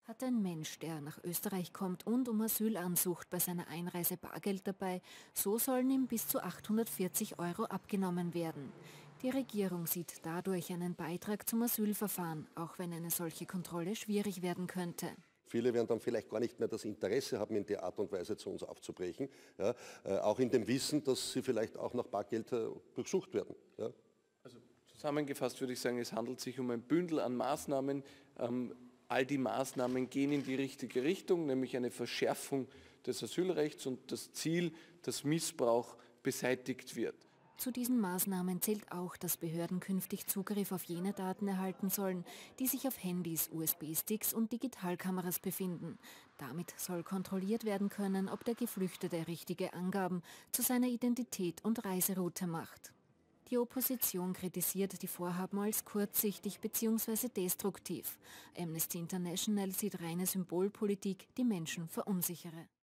Hat ein Mensch, der nach Österreich kommt und um Asyl ansucht, bei seiner Einreise Bargeld dabei, so sollen ihm bis zu 840 Euro abgenommen werden. Die Regierung sieht dadurch einen Beitrag zum Asylverfahren, auch wenn eine solche Kontrolle schwierig werden könnte. Viele werden dann vielleicht gar nicht mehr das Interesse haben, in der Art und Weise zu uns aufzubrechen, ja, auch in dem Wissen, dass sie vielleicht auch nach Bargeld durchsucht werden. Ja. Also zusammengefasst würde ich sagen, es handelt sich um ein Bündel an Maßnahmen. All die Maßnahmen gehen in die richtige Richtung, nämlich eine Verschärfung des Asylrechts und das Ziel, dass Missbrauch beseitigt wird. Zu diesen Maßnahmen zählt auch, dass Behörden künftig Zugriff auf jene Daten erhalten sollen, die sich auf Handys, USB-Sticks und Digitalkameras befinden. Damit soll kontrolliert werden können, ob der Geflüchtete richtige Angaben zu seiner Identität und Reiseroute macht. Die Opposition kritisiert die Vorhaben als kurzsichtig bzw. destruktiv. Amnesty International sieht reine Symbolpolitik, die Menschen verunsichere.